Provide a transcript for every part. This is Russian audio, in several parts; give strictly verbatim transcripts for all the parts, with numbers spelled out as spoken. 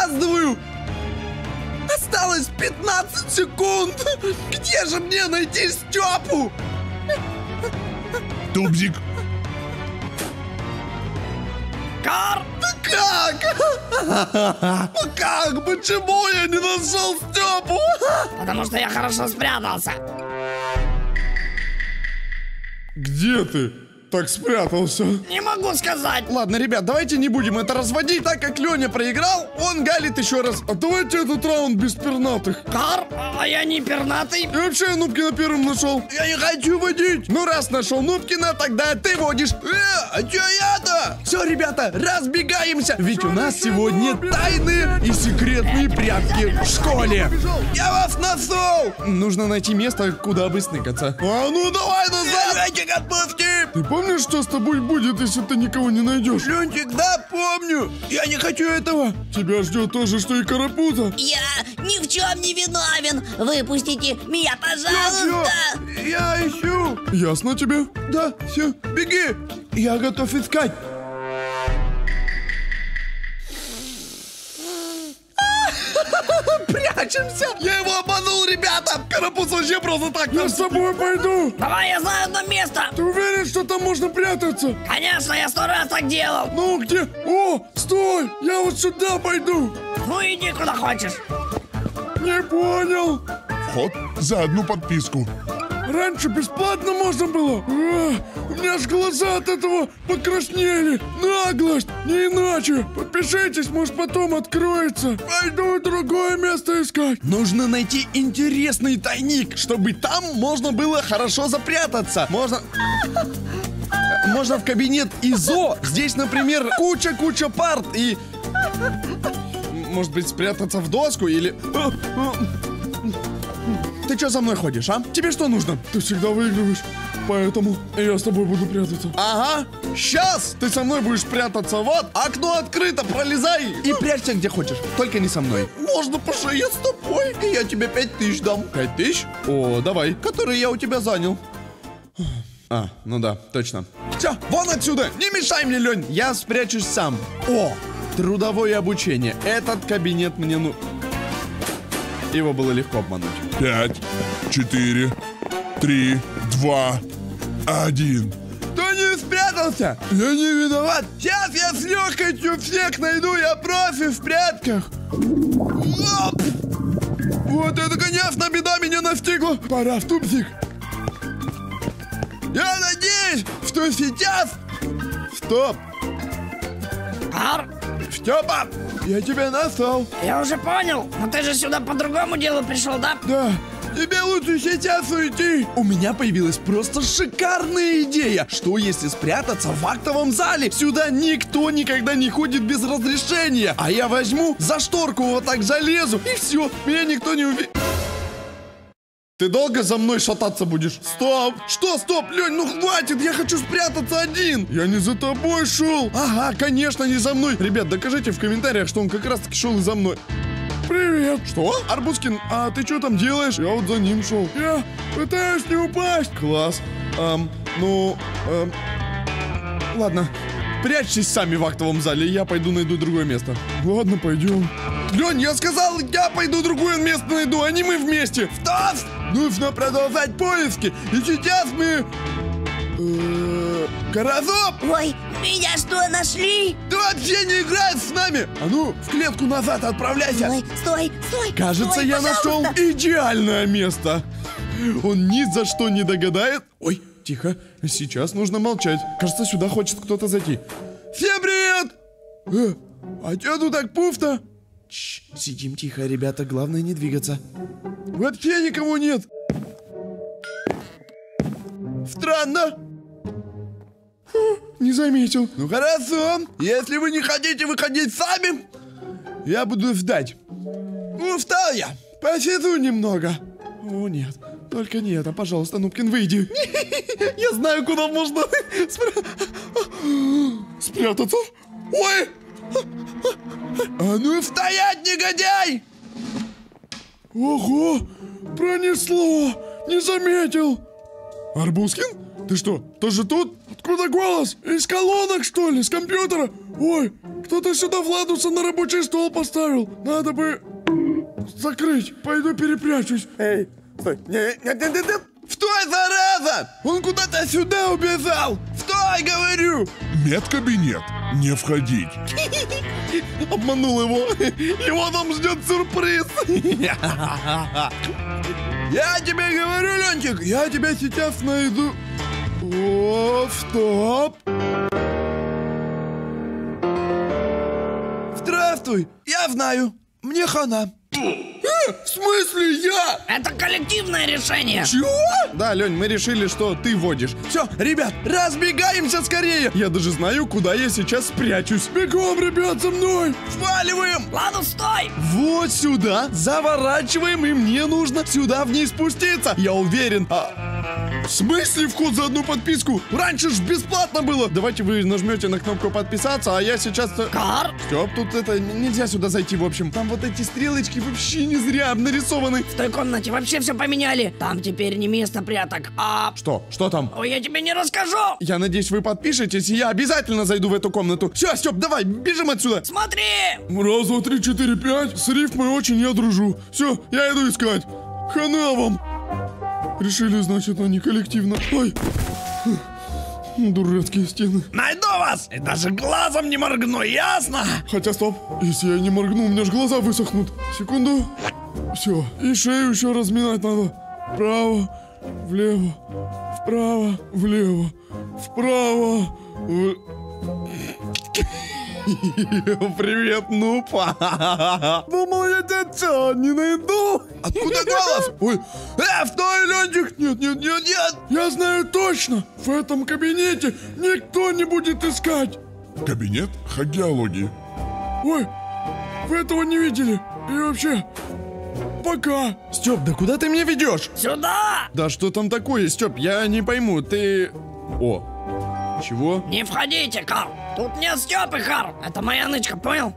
опаздываю! Осталось пятнадцать секунд! Где же мне найти Степу? Тубзик. Кар! Да как? Ну как? Почему я не нашел Степу? Потому что я хорошо спрятался. Где ты так спрятался? Не могу сказать. Ладно, ребят, давайте не будем это разводить. Так как Леня проиграл, он галит еще раз. А давайте этот раунд без пернатых. Кар, а я не пернатый. И вообще я Нубкина первым нашел. Я не хочу водить. Ну, раз нашел Нубкина, тогда ты водишь. Э, а че я-то? Все, ребята, разбегаемся. Ведь у нас сегодня тайные и секретные прятки в школе. Я вас нашел. Нужно найти место, куда бы сныкаться. А ну давай назад. Давайте готовьте. Ты помнишь, что с тобой будет, если ты никого не найдешь? Ленчик, да, помню. Я не хочу этого. Тебя ждет то же, что и Карапуза. Я ни в чем не виновен. Выпустите меня, пожалуйста. Всё, я ищу. Ясно тебе? Да, все, беги. Я готов искать. Прячемся. Я его обманул, ребята. Карапуз вообще просто так. Я с тобой пойду. Давай, я знаю одно место. Ты уверен, что там можно прятаться? Конечно, я сто раз так делал. Ну где? О, стой! Я вот сюда пойду. Ну иди куда хочешь. Не понял. Вход за одну подписку. Раньше бесплатно можно было. А, у меня аж глаза от этого покраснели. Наглость, не иначе. Подпишитесь, может потом откроется. Пойду другое место искать. Нужно найти интересный тайник, чтобы там можно было хорошо запрятаться. Можно... Можно в кабинет ИЗО. Здесь, например, куча-куча парт и... Может быть, спрятаться в доску или... Ты что за мной ходишь, а? Тебе что нужно? Ты всегда выигрываешь, поэтому я с тобой буду прятаться. Ага, сейчас ты со мной будешь прятаться. Вот, окно открыто, пролезай и прячься где хочешь, только не со мной. Можно по шее с тобой, и я тебе пять тысяч дам. Пять тысяч? О, давай, которые я у тебя занял. А, ну да, точно. Все, вон отсюда, не мешай мне, Лень, я спрячусь сам. О, трудовое обучение, этот кабинет мне ну... Его было легко обмануть. Пять, четыре, три, два, один. Кто не спрятался? Я не виноват. Сейчас я с легкостью всех найду. Я профи в прятках. Оп! Вот это, конечно, беда меня настигла. Пора в тупик. Я надеюсь, что сейчас... Стоп. Кар, Степа, я тебя нашел. я уже понял. Но ты же сюда по другому делу пришел, да? Да. Тебе лучше сейчас уйти. У меня появилась просто шикарная идея. Что если спрятаться в актовом зале? Сюда никто никогда не ходит без разрешения. А я возьму, за шторку вот так залезу, и все, меня никто не увидит. Ты долго за мной шататься будешь? Стоп! Что, стоп, Лень, ну хватит, я хочу спрятаться один. Я не за тобой шел. Ага, конечно, не за мной. Ребят, докажите в комментариях, что он как раз таки шел за мной. Привет. Что? Арбузкин, а ты что там делаешь? Я вот за ним шел. Я пытаюсь не упасть. Класс. Эм, ну, эм, ладно. Прячьтесь сами в актовом зале, я пойду найду другое место. Ладно, пойдем. Лень, я сказал, я пойду другое место найду, а не мы вместе. Встав! Нужно продолжать поиски. И сейчас мы... Э, Каразоп! Ой, меня что, нашли? Ты вообще не играешь с нами! А ну, в клетку назад отправляйся! Ой, стой, стой. Кажется, стой, я нашел пожалуйста. идеальное место. Он ни за что не догадает. Ой, тихо, сейчас нужно молчать. Кажется, сюда хочет кто-то зайти. Всем привет! Э, а чё тут так пусто? Чш, сидим тихо, ребята, главное не двигаться. Вообще никого нет. Странно. Фу, не заметил. Ну хорошо, если вы не хотите выходить сами, я буду ждать. Ну, встал я, посижу немного. О, нет, только не это, пожалуйста, Нубкин, выйди. Я знаю, куда можно спрятаться. Ой! А ну стоять, негодяй! Ого, пронесло. Не заметил. Арбузкин? Ты что, тоже тут? Откуда голос? Из колонок, что ли? С компьютера? Ой, Кто-то сюда Владуса на рабочий стол поставил. Надо бы закрыть. Пойду перепрячусь. Эй, стой. Нет, нет, нет, нет. Стой, зараза! Он куда-то сюда убежал! Стой, говорю! Медкабинет. Не входить. Обманул его. Его там ждет сюрприз. Я тебе говорю, Ленчик, я тебя сейчас найду. О, стоп. Здравствуй. Я знаю. Мне хана. В смысле я? Это коллективное решение. Чего? Да, Лень, мы решили, что ты водишь. Все, ребят, разбегаемся скорее. Я даже знаю, куда я сейчас спрячусь. Бегом, ребят, за мной. Сваливаем. Ладно, стой. Вот сюда. Заворачиваем, и мне нужно сюда вниз спуститься. Я уверен. А... В смысле вход за одну подписку? Раньше ж бесплатно было. Давайте вы нажмете на кнопку подписаться, а я сейчас... Кар? Степ, тут это... Нельзя сюда зайти, в общем. Там вот эти стрелочки вообще не зря нарисованы. В той комнате вообще все поменяли. Там теперь не место пряток, а... Что? Что там? Ой, я тебе не расскажу. Я надеюсь, вы подпишетесь, и я обязательно зайду в эту комнату. Все, Степ, давай, бежим отсюда. Смотри. Раз, два, три, четыре, пять. С рифмой очень я дружу. Все, я иду искать. Хана вам. Решили, значит, они коллективно. Ой. Дурацкие стены. Найду вас! И даже глазом не моргну, ясно? Хотя, стоп. Если я не моргну, у меня же глаза высохнут. Секунду. Все. И шею еще разминать надо. Вправо, влево, вправо, влево, вправо, в... Привет, нупа. Думал, я тебя что, не найду? Откуда голос? Ой, э, стой, Ленчик. Нет, нет, нет, нет. Я знаю точно. В этом кабинете никто не будет искать. Кабинет хагеологии. Ой, вы этого не видели. И вообще, пока. Степ, да куда ты меня ведешь? Сюда. Да что там такое, Степ? Я не пойму, ты... О, чего? Не входите, Кар. Тут нет Степы, Кар. Это моя нычка, понял?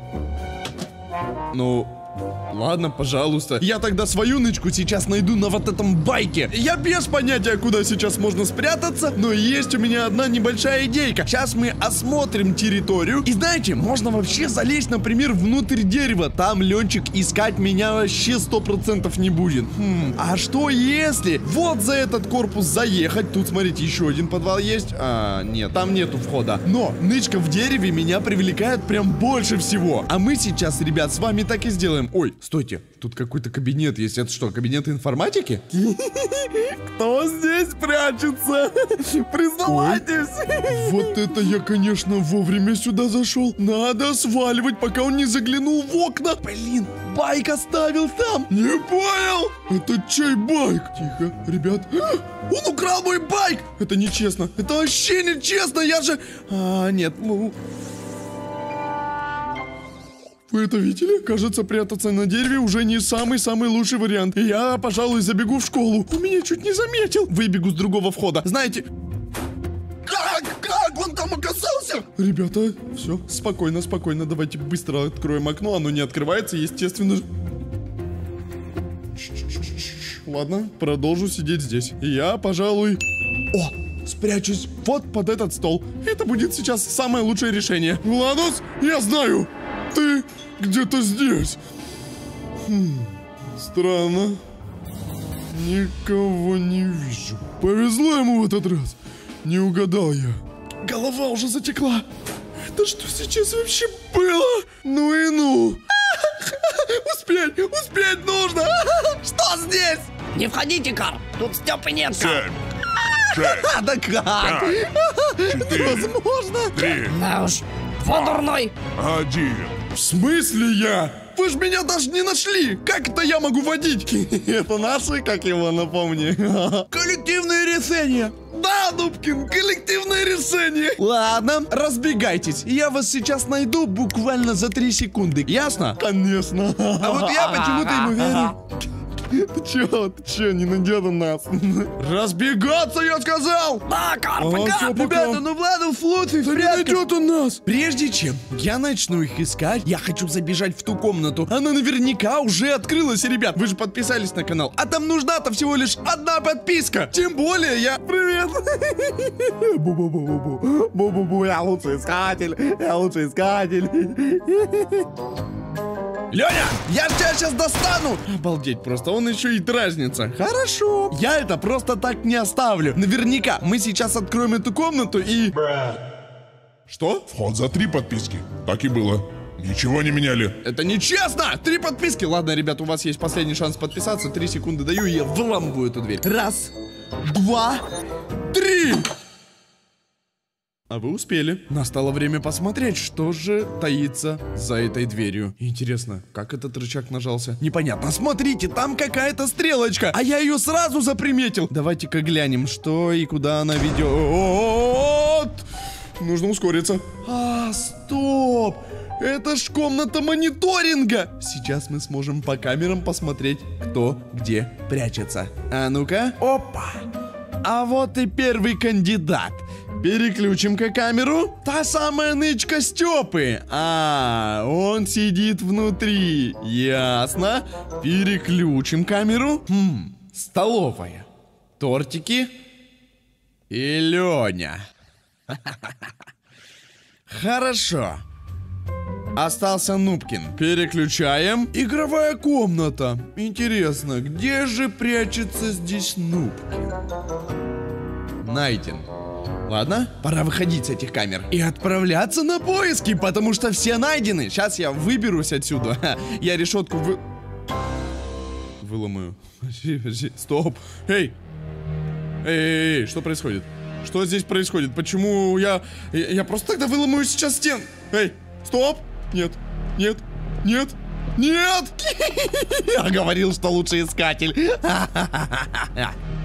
Ну... Ладно, пожалуйста. Я тогда свою нычку сейчас найду на вот этом байке. Я без понятия, куда сейчас можно спрятаться, но есть у меня одна небольшая идейка. Сейчас мы осмотрим территорию. И знаете, можно вообще залезть, например, внутрь дерева. Там Ленчик искать меня вообще сто процентов не будет. Хм, а что если вот за этот корпус заехать? Тут, смотрите, еще один подвал есть. А, нет, там нету входа. Но нычка в дереве меня привлекает прям больше всего. А мы сейчас, ребят, с вами так и сделаем. Ой, стойте, тут какой-то кабинет есть. Это что, кабинет информатики? Кто здесь прячется? Признавайтесь. Вот это я, конечно, вовремя сюда зашел. Надо сваливать, пока он не заглянул в окна. Блин, байк оставил там. Не понял? Это чей байк? Тихо, ребят. Он украл мой байк. Это нечестно. Это вообще нечестно. Я же... А, нет, ну... Вы это видели? Кажется, прятаться на дереве уже не самый-самый лучший вариант. И я, пожалуй, забегу в школу. Он меня чуть не заметил. Выбегу с другого входа. Знаете... Как? Как он там оказался? Ребята, все, спокойно, спокойно. Давайте быстро откроем окно. Оно не открывается, естественно. Ладно, продолжу сидеть здесь. И я, пожалуй... О! Спрячусь вот под этот стол. Это будет сейчас самое лучшее решение. Владус, я знаю! Ты где-то здесь. Хм, странно. Никого не вижу. Повезло ему в этот раз. Не угадал я. Голова уже затекла. Это что сейчас вообще было? Ну и ну. Успеть, успеть нужно. Что здесь? Не входите, Кар. Тут Степы нет, Кар. Семь, шесть, Да как? пять, четыре, Возможно. три, Да уж. Фон дурной. один. В смысле я? Вы ж меня даже не нашли! Как это я могу водить? Это наши, как его, напомни. Коллективное решение! Да, Нубкин, коллективное решение! Ладно, разбегайтесь. Я вас сейчас найду буквально за три секунды. Ясно? Конечно. А вот я почему-то ему верю. Ты чё, ты чё, не найдет он нас? Разбегаться, я сказал! Да, Карп, А, пока. всё, пока. Ребята, ну ладно, Флуффи, Да не найдет он нас. Прежде чем я начну их искать, я хочу забежать в ту комнату. Она наверняка уже открылась, ребят. Вы же подписались на канал. А там нужна-то всего лишь одна подписка. Тем более я... Привет! Бу-бу-бу-бу-бу. Бу-бу-бу, я лучший искатель. Я лучший искатель. Леня, я тебя сейчас достану! Обалдеть просто, он еще и дразнится. Хорошо. Я это просто так не оставлю. Наверняка мы сейчас откроем эту комнату и... Что? Вход за три подписки. Так и было. Ничего не меняли. Это нечестно! Три подписки! Ладно, ребят, у вас есть последний шанс подписаться. Три секунды даю, и я вламываю эту дверь. Раз, два, три! А вы успели. Настало время посмотреть, что же таится за этой дверью. Интересно, как этот рычаг нажался? Непонятно. Смотрите, там какая-то стрелочка, а я ее сразу заприметил. Давайте-ка глянем, что и куда она ведет. Нужно ускориться. А, стоп! Это ж комната мониторинга! Сейчас мы сможем по камерам посмотреть, кто где прячется. А ну-ка. Опа! А вот и первый кандидат. Переключим-ка камеру. Та самая нычка Степы. А, он сидит внутри. Ясно. Переключим камеру. Хм, столовая. Тортики. И Леня. Хорошо. Остался Нубкин. Переключаем. Игровая комната. Интересно, где же прячется здесь Нубкин? Найден. Ладно, пора выходить с этих камер и отправляться на поиски, потому что все найдены. Сейчас я выберусь отсюда. Я решетку вы... выломаю. Подожди, подожди. Стоп. Эй. Эй, эй, эй, что происходит? Что здесь происходит? Почему я... Я, я просто тогда выломаю сейчас стен. Эй, стоп. Нет, нет, нет, нет. Я говорил, что лучший искатель.